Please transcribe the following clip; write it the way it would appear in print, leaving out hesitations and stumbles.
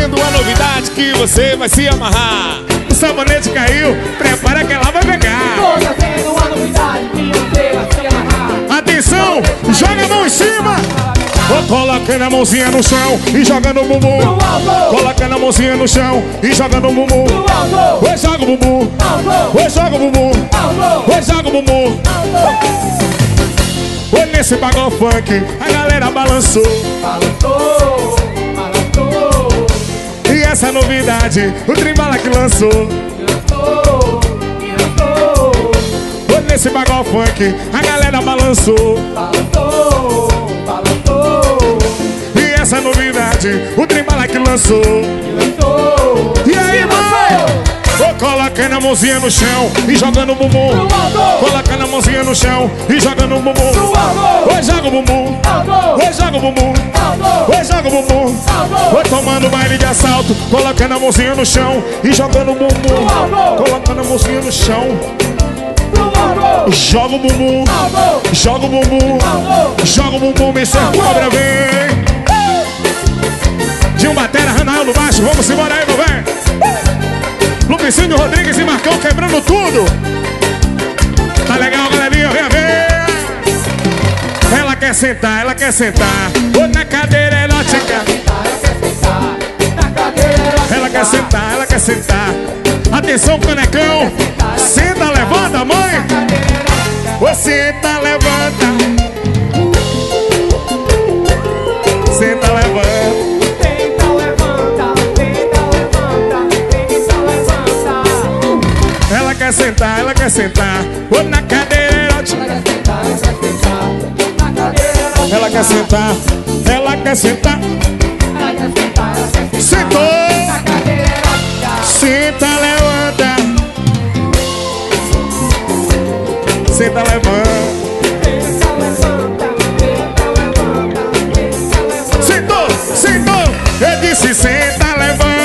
chegando a novidade que você vai se amarrar. O sabonete caiu, prepara que ela vai pegar. Tô trazendo uma novidade que você vai se amarrar. Atenção, joga a mão em cima. Coloca a mãozinha no chão e joga no bumbum. Coloca a mãozinha no chão e joga no bumbum. Oi, joga o bumbum. Oi, joga o bumbum. Oi, joga o bumbum. Oi, nesse pagode funk a galera balançou. Balançou, balançou. E essa novidade o Trembala que lançou. Lançou, lançou. Oi, nesse pagode funk a galera balançou. Balançou, balançou. E essa novidade o Trembala que lançou. Lançou. E aí, mãe? Vou colocando a mãozinha no chão e jogando o bumbum. Colocando a mãozinha no chão e jogando o bumbum. Oi, joga o bumbum. Oi, joga o bumbum. Oi, joga o bumbum. Oi, tomando baile de assalto. Colocando a mãozinha no chão e jogando o bumbum. Colocando a mãozinha no chão. Joga o bumbum. Joga o bumbum. Joga o bumbum, Mr. Cobra, vem. De um batera, Ranael no baixo. Vamos embora aí, meu velho. Lupicinho, Rodrigues e Marcão quebrando tudo. Tá legal, galerinha, vem ver. Ela quer sentar, ela quer sentar. Ou na cadeira erótica. Ela quer sentar, ela quer sentar. Atenção, canecão. Senta, levanta, mãe. Ô, senta, levanta. Senta, levanta. Ela quer sentar, ela quer sentar. Ou na cadeira erótica. Ela quer sentar, ela quer sentar. Sentou. Senta, levanta. Senta, levanta. Sentou, sentou. Eu disse senta, levanta.